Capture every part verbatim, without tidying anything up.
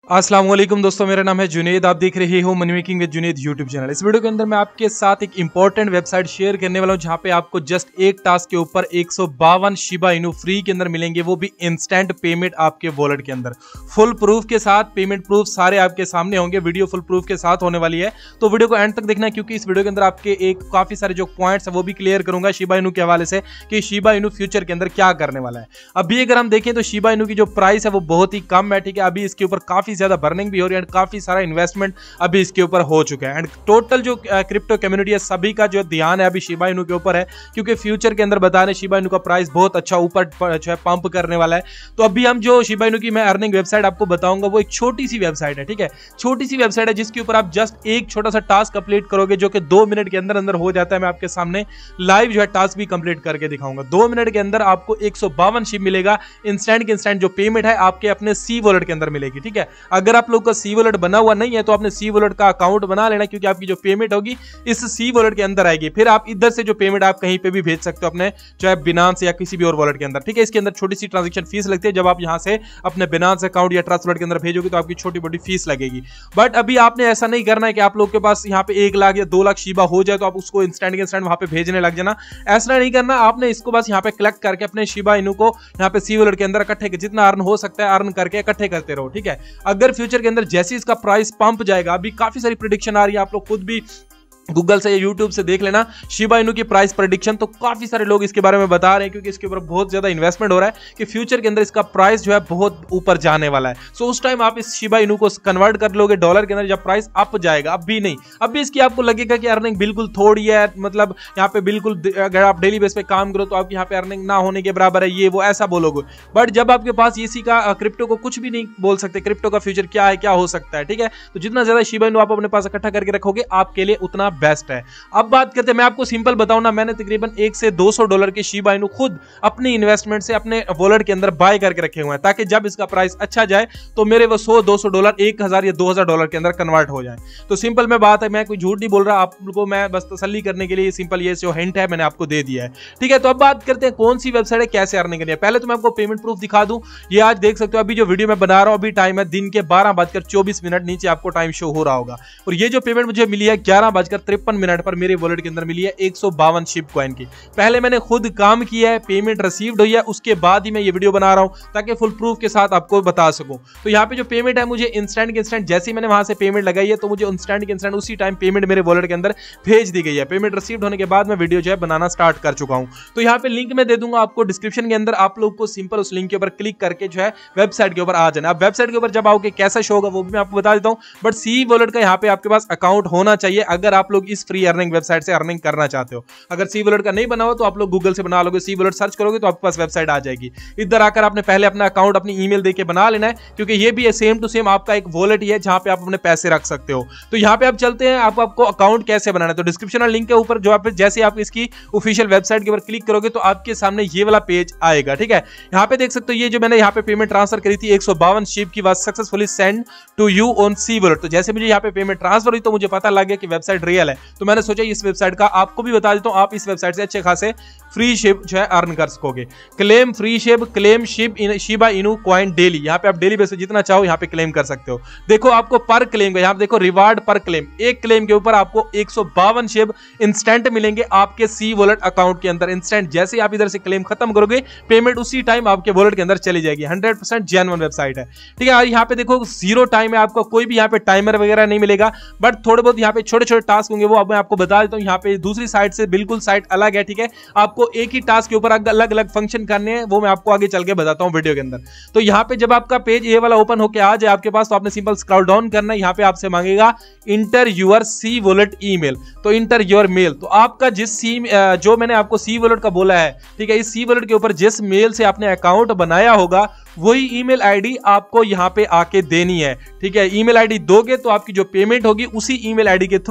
अस्सलाम वालेकुम दोस्तों, मेरा नाम है जुनेद। आप देख रहे हो money making with Junaid YouTube channel. इस वीडियो के अंदर मैं आपके साथ एक इंपॉर्टेंट वेबसाइट शेयर करने वाला हूं जहां पे आपको जस्ट एक टास्क के ऊपर एक सौ बावन शिबा इनू फ्री के अंदर मिलेंगे, वो भी इंस्टेंट पेमेंट आपके वॉलेट के अंदर फुल प्रूफ के साथ। पेमेंट प्रूफ सारे आपके सामने होंगे, वीडियो फुल प्रूफ के साथ होने वाली है, तो वीडियो को एंड तक देखना है क्योंकि इस वीडियो के अंदर आपके एक काफी सारे जो पॉइंट्स है वो भी क्लियर करूंगा शिबा इनू के हवाले से कि शिबा इनू फ्यूचर के अंदर क्या करने वाला है। अभी अगर हम देखें तो शिबा इनू की जो प्राइस है वो बहुत ही कम है, ठीक है। अभी इसके ऊपर काफी ज्यादा बर्निंग भी हो रही है, काफी सारा इन्वेस्टमेंट अभी इसके ऊपर हो चुका है। एंड टोटल जो क्रिप्टो कम्युनिटी है सभी का जो ध्यान है अभी शिबा इनू के ऊपर है, क्योंकि फ्यूचर के अंदर बता रहे शिबा इनू का प्राइस बहुत अच्छा ऊपर जो है पंप करने वाला है। तो अभी हम जो शिबा इनू की मैं अर्निंग वेबसाइट आपको बताऊंगा वो एक छोटी सी वेबसाइट है, ठीक है। छोटी सी वेबसाइट है जिसके ऊपर आप जस्ट एक छोटा सा टास्क कंप्लीट करोगे जो कि दो मिनट के अंदर अंदर हो जाता है। मैं आपके सामने लाइव जो है टास्क भी कंप्लीट करके दिखाऊंगा। दो मिनट के अंदर आपको एक सौ बावन शिब मिलेगा। इंस्टेंट के इंस्टेंट जो पेमेंट है आपके अपने सी वॉलेट के अंदर मिलेगी, ठीक है। अगर आप लोग का सी वॉलेट बना हुआ नहीं है तो आपने सी वॉलेट का अकाउंट बना लेना, क्योंकि आपकी जो पेमेंट होगी इस सी वॉलेट के अंदर आएगी। फिर आप इधर से जो पेमेंट आप कहीं पे भी भेज सकते हो अपने चाहे बिनांस या किसी भी और वॉलेट के अंदर, ठीक है। इसके अंदर छोटी सी ट्रांजैक्शन फीस लगती है। जब आप यहां से अपने बिनांस अकाउंट या ट्रस्ट वॉलेट के अंदर भेजोगे तो आपकी छोटी मोटी फीस लगेगी। बट अभी आपने ऐसा नहीं करना है कि आप लोग के पास यहाँ पे एक लाख या दो लाख शिबा हो जाए तो आप उसको इंस्टेंट के इंस्टेंट वहां पे भेजने लग जाना। ऐसा नहीं करना, आपने इसको बस यहाँ पे कलेक्ट करके अपने शिबा इनू को यहाँ पे सी वॉलेट के अंदर इकट्ठे जितना अर्न हो सकता है अर्न करके इकट्ठे करते रहो, ठीक है। अगर फ्यूचर के अंदर जैसे इसका प्राइस पंप जाएगा, अभी काफी सारी प्रेडिक्शन आ रही है, आप लोग खुद भी गूगल से या यूट्यूब से देख लेना शिबा इनू की प्राइस प्रेडिक्शन, तो काफी सारे लोग इसके बारे में बता रहे हैं क्योंकि इसके ऊपर बहुत ज्यादा इन्वेस्टमेंट हो रहा है कि फ्यूचर के अंदर इसका प्राइस जो है बहुत ऊपर जाने वाला है। सो उस टाइम आप इस शिबा इनू को कन्वर्ट कर लोगे डॉलर के अंदर जब प्राइस अप जाएगा। अब भी नहीं, अब भी इसकी आपको लगेगा कि अर्निंग बिल्कुल थोड़ी है, मतलब यहाँ पे बिल्कुल अगर आप डेली बेस पे काम करो तो आपकी यहाँ पे अर्निंग ना होने के बराबर है, ये वो ऐसा बोलोगे। बट जब आपके पास इसी का क्रिप्टो को कुछ भी नहीं बोल सकते, क्रिप्टो का फ्यूचर क्या है क्या हो सकता है, ठीक है। तो जितना ज्यादा शिबा इनू आप अपने पास इकट्ठा करके रखोगे आपके लिए उतना बेस्ट है। अब बात करते हैं, मैं आपको सिंपल बताऊं ना, मैंने तकरीबन एक से दो सौ डॉलर के शिबा इनू खुद अपनी इन्वेस्टमेंट से अपने वॉलेट के अंदर बाय करके रखे हुए हैं, ताकि जब इसका प्राइस अच्छा जाए तो मेरे वो सौ दो सौ डॉलर एक हज़ार या दो हज़ार डॉलर के अंदर कन्वर्ट हो जाए। तो सिंपल में बात है, मैं कोई झूठ नहीं बोल रहा, आपको मैं बस तसल्ली करने के लिए सिंपल ये जो हिंट है मैंने आपको दे दिया है, ठीक है। तो अब बात करते हैं कौन सी वेबसाइट है, कैसे अर्निंग करनी है। पहले तो मैं आपको पेमेंट प्रूफ दिखा दूं। ये आज देख सकते हो, अभी जो वीडियो मैं बना रहा हूं अभी टाइम है दिन के बारह बजकर चौबीस मिनट, नीचे आपको टाइम शो हो रहा होगा। और ये जो पेमेंट मुझे मिली है ग्यारह बजकर तिरपन मिनट पर मेरे वॉलेट के अंदर मिली है एक सौ बावन शिब कॉइन की। पहले मैंने खुद काम किया है, पेमेंट रिसीव्ड हुई है, उसके बाद ही मैं ये वीडियो बना रहा हूं ताकि फुल प्रूफ के साथ आपको बता सकूं। तो यहाँ पे जो पेमेंट है मुझे इंस्टेंट के इंस्टेंट जैसे ही मैंने वहां से पेमेंट लगाई है तो मुझे इंस्टेंट के इंस्टेंट उसी टाइम पेमेंट मेरे वॉलेट के अंदर भेज दी गई है। पेमेंट रिसीव्ड होने के बाद मैं वीडियो जो है बनाना स्टार्ट कर चुका हूं। तो यहाँ पे लिंक मैं दे दूंगा आपको डिस्क्रिप्शन के अंदर, आप लोग को सिंपल उस लिंक के ऊपर क्लिक करके जो है वेबसाइट के ऊपर आ जाना। अब वेबसाइट के ऊपर जब आओगे कैसा शो होगा वो भी मैं आपको बता देता हूं। बट सी वॉलेट का यहाँ पे आपके पास अकाउंट होना चाहिए अगर आप लोग इस फ्री अर्निंग वेबसाइट से अर्निंग करना चाहते हो। अगर सी वॉलेट का नहीं बना हो तो आप लोग गूगल से बना लोगे, सी वॉलेट सर्च करोगे तो आपके पास वेबसाइट आ जाएगी। इधर आकर आपने पहले अपना अकाउंट अपनी ईमेल देके बना लेना है, क्योंकि ये भी है सेम टू सेम आपका एक वॉलेट ही है जहां पे आप अपने पैसे रख सकते हो। तो यहां पे आप चलते हैं, आप आपको अकाउंट कैसे बनाना है। तो डिस्क्रिप्शन और लिंक के ऊपर जो आप जैसे आप इसकी ऑफिशियल वेबसाइट के ऊपर क्लिक करोगे तो आपके सामने ये वाला पेज आएगा, ठीक है। यहाँ पे देख सकते हो ये जो मैंने यहाँ पे पेमेंट ट्रांसफर करी थी एक सौ बावन शिब की was successfully send to you on C wallet. तो जैसे मुझे यहाँ पे पेमेंट ट्रांसफर हुई तो मुझे पता लग गया कि वेबसाइट रियल है, तो मैंने सोचा इस वेबसाइट का आपको भी बता देता हूँ, आप इस वेबसाइट से अच्छे खासे फ्री शिब जो है अर्न कर सकोगे। Claim free Shib, claim Shib Shiba Inu coin daily, यहाँ पे आप डेली बेसिस जितना चाहो यहाँ पे क्लेम कर सकते हो। देखो आपको पर क्लेम का यहाँ पे देखो रिवार्ड पर क्लेम, एक क्लेम के ऊपर आपको एक सौ बावन शिब इंस्टेंट मिलेंगे आपके सी वॉलेट अकाउंट के अंदर। इंस्टेंट जैसे आप इधर से क्लेम खत्म करोगे पेमेंट उसी टाइम आपके वॉलेट के अंदर चली जाएगी। हंड्रेड परसेंट जेन्युइन वेबसाइट है, ठीक है। और यहाँ पे देखो जीरो टाइम है, आपको कोई भी यहाँ पे टाइमर वगैरह नहीं मिलेगा, बट थोड़े बहुत यहाँ पे छोटे छोटे टास्क होंगे वो अब मैं आपको बता देता हूँ। यहाँ पे दूसरी साइड से बिल्कुल साइट अलग है, ठीक है। आपको एक ही टास्क के ऊपर अलग अलग फंक्शन करने हैं, वो मैं आपको आगे चल के बताता हूं वीडियो के अंदर। तो यहाँ पे जब आपका पेज ये वाला ओपन होके आ जाए आपके पास तो आपने सिंपल स्क्रॉल डाउन करना है। यहाँ पे आपसे मांगेगा enter your C wallet email, तो इंटर योर मेल। तो आपका जिस सी जो मैंने आपको सी वॉलेट का बोला है, ठीक है, इस सी वॉलेट के ऊपर जिस मेल से आपने अकाउंट बनाया होगा वही ईमेल आईडी आपको यहाँ पे आके देनी है, ठीक है। ईमेल आईडी दोगे तो आपकी जो पेमेंट होगी उसी ईमेल आईडी के थ्रू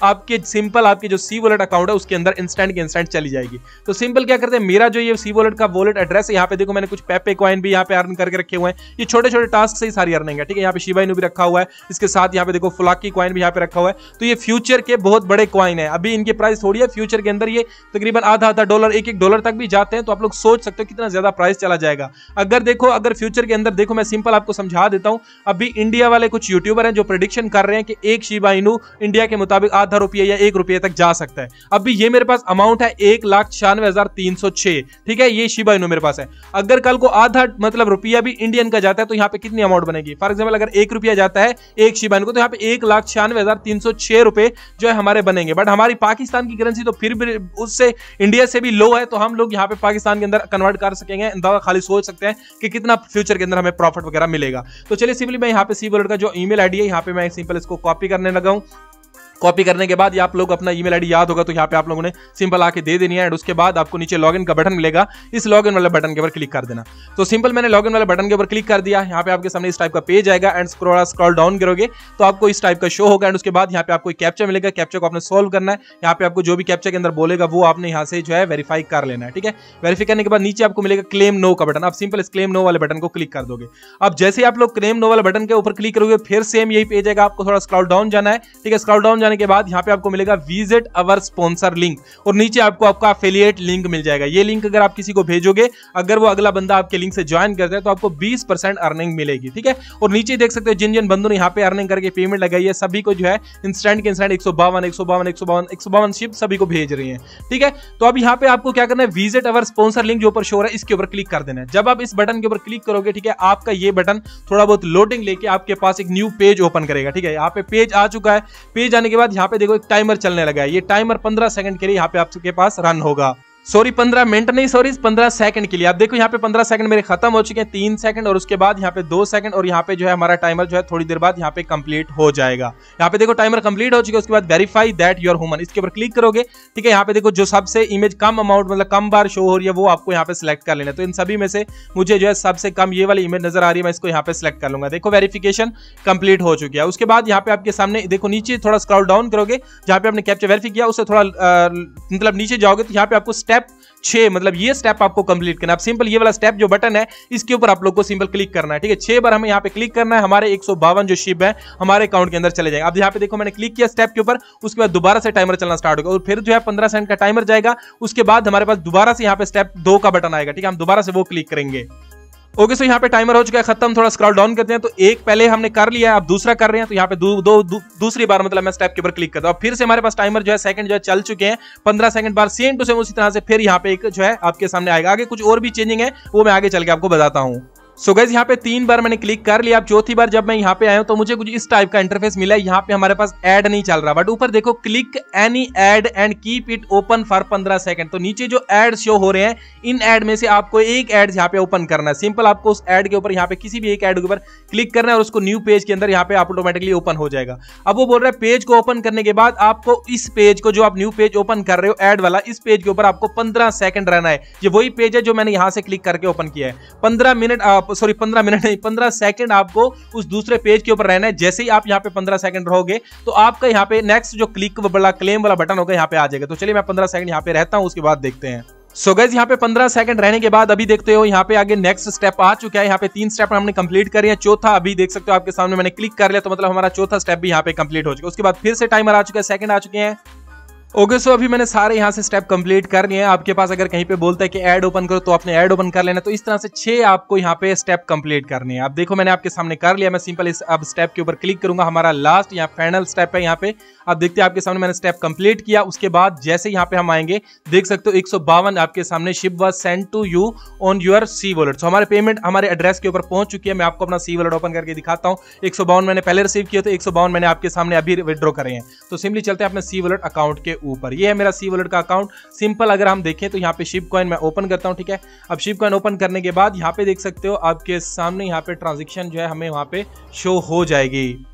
आपके सिंपल आपके जो सी वॉलेट अकाउंट है उसके अंदर इंस्टेंट के इंस्टेंट चली जाएगी। तो सिंपल क्या करते हैं, मेरा जो ये सी वॉलेट का वॉलेट एड्रेस है, यहाँ पे देखो मैंने कुछ पेपे कॉइन भी यहाँ पे अर्न करके रखे हुए हैं। ये छोटे छोटे टास्क से ही सारी अर्निंग है, ठीक है। यहाँ पे शिबा इनू भी रखा हुआ है, इसके साथ यहाँ पे देखो फ्लाकी कॉइन भी यहाँ पे रखा हुआ है। तो ये फ्यूचर के बहुत बड़े कॉइन है, अभी इनकी प्राइस थोड़ी है, फ्यूचर के अंदर ये तकरीबन आधा आधा डॉलर एक एक डॉलर तक भी जाते हैं। तो आप लोग सोच सकते हो कितना ज्यादा प्राइस चला जाएगा। अगर देखो अगर फ्यूचर के अंदर देखो, मैं सिंपल आपको समझा देता हूं। अभी इंडिया वाले कुछ यूट्यूबर हैं जो प्रेडिक्शन कर रहे हैं कि एक शिबा इनू इंडिया के मुताबिक आधा रुपये या एक रुपये तक जा सकता है। अभी ये मेरे पास अमाउंट है एक लाख छियानवे हजार तीन सौ छह, ठीक है, ये शिबा इनू मेरे पास है। अगर कल को आधा मतलब रुपया भी इंडियन का जाता है तो यहाँ पे कितनी अमाउंट बनेगी। फॉर एग्जाम्पल अगर एक रुपया जाता है एक शिबा इनू को, तो यहाँ पे एक लाख छियानवे हजार तीन सौ छह रुपए जो है हमारे बनेंगे। बट हमारी पाकिस्तान की करेंसी तो फिर भी उससे इंडिया से भी लो है, तो हम लोग यहाँ पे पाकिस्तान के अंदर कन्वर्ट कर सकेंगे। अंदाजा खाली सोच सकते हैं कि कितना फ्यूचर के अंदर हमें प्रॉफिट वगैरह मिलेगा। तो चलिए सिंपली मैं यहाँ पे सी वॉलेट का जो ईमेल आईडी है यहाँ पे मैं सिंपल इसको कॉपी करने लगा हूँ। कॉपी करने के बाद ये आप लोग अपना ईमेल आईडी याद होगा तो यहाँ पे आप लोगों ने सिंपल आके दे देनी है। एंड उसके बाद आपको नीचे लॉगिन का बटन मिलेगा, इस लॉगिन वाले बटन के ऊपर क्लिक कर देना। तो सिंपल मैंने लॉगिन वाले बटन के ऊपर क्लिक कर दिया। यहाँ पे आपके सामने इस टाइप का पेज आएगा एंड स्क्रॉल स्क्रॉल डाउन करोगे तो आपको इस टाइप का शो होगा। एंड उसके बाद यहाँ पे आपको कैप्चा मिलेगा, कैप्चा को आपने सोल्व करना है। यहाँ पे आपको जो भी कैप्चा के अंदर बोलेगा वो आपने यहाँ से जो है वेरीफाई कर लेना है, ठीक है। वेरीफाई करने के बाद नीचे आपको मिलेगा क्लेम नो का बटन, आप सिंपल इस क्लेम नो वाले बटन को क्लिक कर दोगे। अब जैसे आप लोग क्लेम नो वाले बटन के ऊपर क्लिक करोगे फिर सेम यही पेज आएगा, आपको थोड़ा स्क्रॉल डाउन जाना है, ठीक है। स्क्रॉल डाउन जाने के बाद यहाँ पे आपको मिलेगा विजिट अवर स्पॉन्सर लिंक और नीचे आपको आपका एफिलिएट लिंक मिल जाएगा। ये लिंक अगर आप किसी को भेजोगे, अगर वो अगला बंदा आपके लिंक से ज्वाइन करता है तो आपको बीस परसेंट अर्निंग मिलेगी, ठीक है। और नीचे देख सकते हो जिन जिन बंदों ने यहाँ पे अर्निंग करके पेमेंट लगाई है सभी को जो है इंस्टेंट के इंस्टेंट एक सौ बावन एक सौ बावन एक सौ बावन एक सौ बावन शिप सभी को भेज रही है, ठीक है। तो अब यहाँ पे आपको क्या करना है, विजिट अवर स्पॉन्सर लिंक जो ऊपर शो है इसके ऊपर क्लिक कर देना है। जब आप इस बटन के ऊपर क्लिक करोगे, ठीक है, आपका ये बटन थोड़ा बहुत लोडिंग लेके आपके पास एक न्यू पेज ओपन करेगा, ठीक है। यहाँ पे पेज आ चुका है। पेज आने के बाद यहाँ पे देखो एक टाइमर चलने लगा है। ये टाइमर पंद्रह सेकंड के लिए यहाँ पे आपके पास रन होगा। सॉरी पंद्रह मिनट नहीं, सॉरी पंद्रह सेकंड के लिए। आप देखो यहाँ पे पंद्रह सेकंड मेरे खत्म हो चुके हैं, तीन सेकंड और उसके बाद यहाँ पे दो सेकंड और यहाँ पे जो है हमारा टाइमर जो है थोड़ी देर बाद यहाँ पे कंप्लीट हो जाएगा। यहाँ पे देखो टाइमर कंप्लीट हो चुका है। उसके बाद वेरीफाई दैट यूर ह्यूमन, इसके ऊपर क्लिक करोगे, ठीक है। यहाँ पे देखो जो सबसे इमेज कम अमाउंट मतलब कम बार शो हो रही है वो आपको यहाँ पे सिलेक्ट कर लेना है। तो इन सभी में से मुझे जो है सबसे कम ये वाली इमेज नजर आ रही है, मैं इसको यहाँ पे सिलेक्ट कर लूंगा। देखो वेरिफिकेशन कंप्लीट हो चुकी है। उसके बाद यहाँ पे आपके सामने देखो नीचे थोड़ा स्क्रॉल डाउन करोगे, जहाँ पे आपने कैप्चा वेरीफाई किया उससे थोड़ा मतलब नीचे जाओगे तो यहाँ पे आपको स्टेप छह मतलब ये स्टेप आपको कंप्लीट करना है। अब सिंपल ये वाला स्टेप जो बटन है इसके ऊपर आप लोग को सिंपल क्लिक करना है, ठीक है। छह बार हमें यहाँ पे क्लिक करना है, हमारे एक सौ बावन जो शिप है हमारे अकाउंट के अंदर चले जाएंगे। अब यहाँ पे देखो मैंने क्लिक किया स्टेप के ऊपर, उसके बाद दोबारा से टाइमर चलना स्टार्ट होगा और फिर जो है पंद्रह सेकंड का टाइमर जाएगा। उसके बाद हमारे पास दोबारा से यहाँ पे स्टेप दो का बटन आएगा, ठीक है, हम दोबारा से वो क्लिक करेंगे। ओके, सो यहाँ पे टाइमर हो चुका है खत्म। थोड़ा स्क्रॉल डाउन करते हैं तो एक पहले हमने कर लिया है, अब दूसरा कर रहे हैं। तो यहाँ पे दो, दो, दू, दूसरी बार मतलब मैं स्टेप के ऊपर क्लिक करता हूँ। फिर से हमारे पास टाइमर जो है सेकंड जो है चल चुके हैं, पंद्रह सेकंड बार सेम टू सेम उसी तरह से फिर यहाँ पे एक जो है आपके सामने आएगा। आगे कुछ और भी चेंजिंग है वो मैं आगे चल के आपको बताता हूँ। सो गाइस यहाँ पे तीन बार मैंने क्लिक कर लिया। अब चौथी बार जब मैं यहाँ पे आया हूँ तो मुझे कुछ इस टाइप का इंटरफेस मिला है। यहाँ पे हमारे पास ऐड नहीं चल रहा, बट ऊपर देखो click any ad and keep it open for पंद्रह सेकंड। तो नीचे जो ऐड शो हो रहे हैं इन ऐड में से आपको एक ऐड यहाँ पे ओपन करना है। सिंपल आपको उस ऐड के ऊपर यहाँ पे किसी भी एक ऐड के ऊपर क्लिक करना है और उसको न्यू पेज के अंदर यहाँ पे ऑटोमेटिकली ओपन हो जाएगा। अब वो बोल रहा है पेज को ओपन करने के बाद आपको इस पेज को जो आप न्यू पेज ओपन कर रहे हो ऐड वाला, इस पेज के ऊपर आपको पंद्रह सेकंड रहना है। ये वही पेज है जो मैंने यहाँ से क्लिक करके ओपन किया है। पंद्रह मिनट सॉरी पंद्रह मिनट नहीं पंद्रह सेकंड आपको उस दूसरे पेज के ऊपर रहना है। जैसे ही आप यहाँ पे पंद्रह सेकंड रहोगे तो आपका यहाँ पे नेक्स्ट जो क्लिक वाला क्लेम वाला बटन होगा यहाँ पे आ जाएगा। तो चलिए मैं पंद्रह सेकंड यहाँ पे रहता हूँ, उसके बाद देखते हैं। सो गाइस यहाँ पे पंद्रह सेकंड रहने के बाद अभी देखते हो यहाँ पे आगे नेक्स्ट स्टेप आ चुका है। यहाँ पे तीन स्टेप हमने कंप्लीट कर लिया, चौथा अभी देख सकते हो आपके सामने मैंने क्लिक कर लिया, तो मतलब हमारा चौथा स्टेप भी यहाँ पे कंप्लीट हो चुका है। उसके बाद फिर से टाइमर आ चुका है, सेकंड आ चुके हैं। ओके, सो अभी मैंने सारे यहाँ से स्टेप कंप्लीट कर लिए हैं। आपके पास अगर कहीं पे बोलता है कि ऐड ओपन करो तो आपने ऐड ओपन कर लेना। तो इस तरह से छह आपको यहाँ पे स्टेप कंप्लीट करने हैं। अब देखो मैंने आपके सामने कर लिया, मैं सिंपल इस अब स्टेप के ऊपर क्लिक करूंगा। हमारा लास्ट यहाँ फाइनल स्टेप है। यहाँ पे आप देखते हैं आपके सामने मैंने स्टेप कंप्लीट किया। उसके बाद जैसे यहाँ पे हम आएंगे देख सकते हो एक सौ बावन आपके सामने Shib was send to you on your C wallet. So हमारे पेमेंट हमारे एड्रेस के ऊपर पहुंच चुकी है। मैं आपको अपना सी वॉलेट ओपन करके दिखाता हूँ। एक सौ बावन मैंने पहले रिसीव किया, तो एक सौ बावन मैंने आपके सामने अभी विड्रॉ करे हैं। तो सिंपली चलते हैं अपने सी वॉलेट अकाउंट के ऊपर। ये है मेरा सी वॉलेट का अकाउंट। सिंपल अगर हम देखें तो यहाँ पे शिप कॉइन मैं ओपन करता हूँ, ठीक है। अब शिप कॉइन ओपन करने के बाद यहाँ पे देख सकते हो आपके सामने यहाँ पे ट्रांजेक्शन जो है हमें वहाँ पे शो हो जाएगी।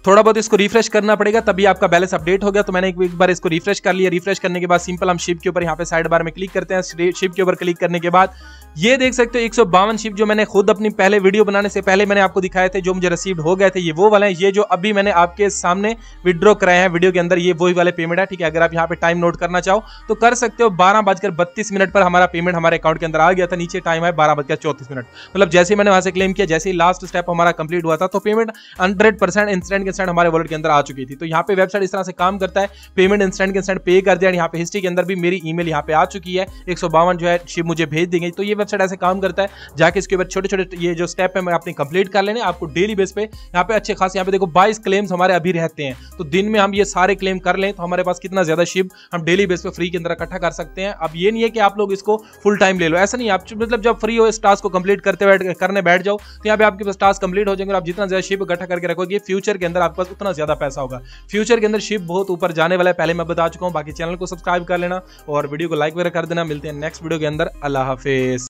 थोड़ा बहुत इसको रिफ्रेश करना पड़ेगा, तभी आपका बैलेंस अपडेट हो गया। तो मैंने एक, एक बार इसको रिफ्रेश कर लिया। रिफ्रेश करने के बाद सिंपल हम शिप के ऊपर यहाँ पे साइड बार में क्लिक करते हैं। शिप के ऊपर क्लिक करने के बाद ये देख सकते हो एक सौ बावन शिप जो मैंने खुद अपनी पहले वीडियो बनाने से पहले मैंने आपको दिखाए थे, जो मुझे रिसीव्ड हो गए थे, ये वो वाले हैं। ये जो अभी मैंने आपके सामने विड्रॉ कराए हैं वीडियो के अंदर, ये वही वाले पेमेंट है। ठीक है, अगर आप यहाँ पे टाइम नोट करना चाहो तो कर सकते हो। बारह बजकर बत्तीस मिनट पर हमारा पेमेंट हमारे अकाउंट के अंदर आ गया था। नीचे टाइम है बारह बजकर चौतीस मिनट। मतलब जैसे मैंने वहां से क्लेम किया, जैसे ही लास्ट स्टेप हमारा कंप्लीट हुआ था, तो payment hundred percent instant instant हमारे वॉलेट के अंदर आ चुकी थी। तो यहाँ पे वेबसाइट इस तरह से काम करता है, पेमेंट इंस्टेंट इंस्टेंट पे कर दिया। यहाँ पे हिस्ट्री के अंदर भी मेरी ईमेल यहाँ पे आ चुकी है, एक सौ बावन जो है शिप मुझे भेज दी गई। तो ये वेबसाइट ऐसे काम करता है। जाके इसके ऊपर छोटे छोटे ये जो स्टेप है मैं अपने कंप्लीट कर लेने, आपको डेली बेस पे यहाँ पे अच्छे खास यहाँ पे देखो बाईस क्लेम्स हमारे अभी रहते हैं। तो दिन में हम ये सारे क्लेम कर लें तो हमारे पास कितना ज्यादा शिप हम डेली बेस पे फ्री के अंदर इकट्ठा कर सकते हैं। अब ये नहीं है कि आप लोग इसको फुल टाइम ले लो, ऐसा नहीं। आप मतलब जब फ्री हो इस टास्क को कंप्लीट करते बैठ करने बैठ जाओ तो यहाँ पे आपके पास टास्क कंप्लीट हो जाएंगे और आप जितना ज्यादा शिप इकट्ठा करके रखोगे फ्यूचर के अंदर आपके पास उतना ज्यादा पैसा होगा। फ्यूचर के अंदर शिप बहुत ऊपर जाने वाला है, पहले मैं बता चुका हूँ। बाकी चैनल को सब्सक्राइब कर लेना और वीडियो को लाइक वगैरह कर देना। मिलते हैं नेक्स्ट वीडियो के अंदर। अल्लाह हाफिज।